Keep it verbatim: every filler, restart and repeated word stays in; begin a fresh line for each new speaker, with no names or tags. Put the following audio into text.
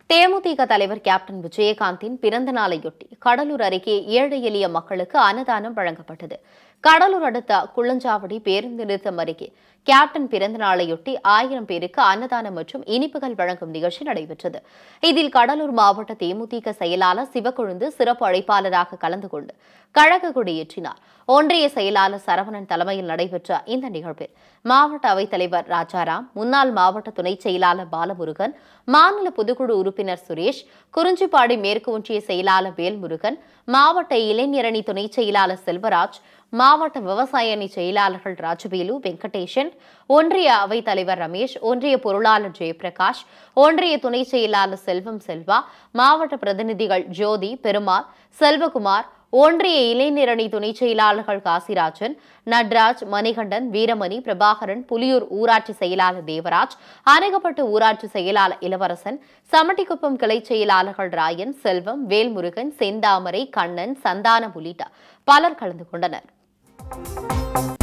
தேமுதிக தலைவர் கேப்டன் விஜயகாந்தின் பிறந்த நாளையொட்டி கடலூர் அருகே ஏழை எளிய மக்களுக்கு அன்னதானம் வழங்கப்பட்டது. கடலூர் அடுத்த குள்ளஞ்சாவடி பேருந்து நிறுத்தம் அருகே கேப்டன் பிறந்த நாளையொட்டி ஆயிரம் பேருக்கு அன்னதானம் மற்றும் இனிப்புகள் வழங்கும் நிகழ்ச்சி நடைபெற்றது. இதில் கடலூர் மாவட்ட தேமுதிக செயலாளர் சிவக்கொழுந்து சிறப்பு அழைப்பாளராக கலந்து கொண்டு கழக கொடியேற்றினார். ஒன்றிய செயலாளர் சரவணன் தலைமையில் நடைபெற்ற இந்த நிகழ்வில் மாவட்ட அவைத்தலைவர் ராஜாராம், முன்னாள் மாவட்ட துணை செயலாளர் பாலமுருகன், மாநில பொதுக்குழு உறுப்பினர் சுரேஷ், குறிஞ்சிப்பாடி மேற்கு ஒன்றிய செயலாளர் வேல்முருகன், மாவட்ட இளைஞரணி துணை செயலாளர் செல்வராஜ், மாவட்ட விவசாய அணி செயலாளர்கள் ராஜவேலு, வெங்கடேசன், ஒன்றிய அவைத் தலைவர் ரமேஷ், ஒன்றிய பொருளாளர் ஜெயபிரகாஷ், ஒன்றிய துணை செயலாளர் செல்வம் செல்வா, மாவட்ட பிரதிநிதிகள் ஜோதி, பெருமாள், செல்வகுமார், ஒன்றிய இளைஞரணி துணை செயலாளர்கள் காசிராஜன், நட்ராஜ், மணிகண்டன், வீரமணி, பிரபாகரன், புலியூர் ஊராட்சி செயலாளர் தேவராஜ், அணைகப்பட்டு ஊராட்சி செயலாளர் இளவரசன், சமட்டிக்குப்பம் கிளை செயலாளர்கள் ராயன், செல்வம், வேல்முருகன், செந்தாமரை, கண்ணன், சந்தானம் உள்ளிட்ட பலர் கலந்து கொண்டனர்.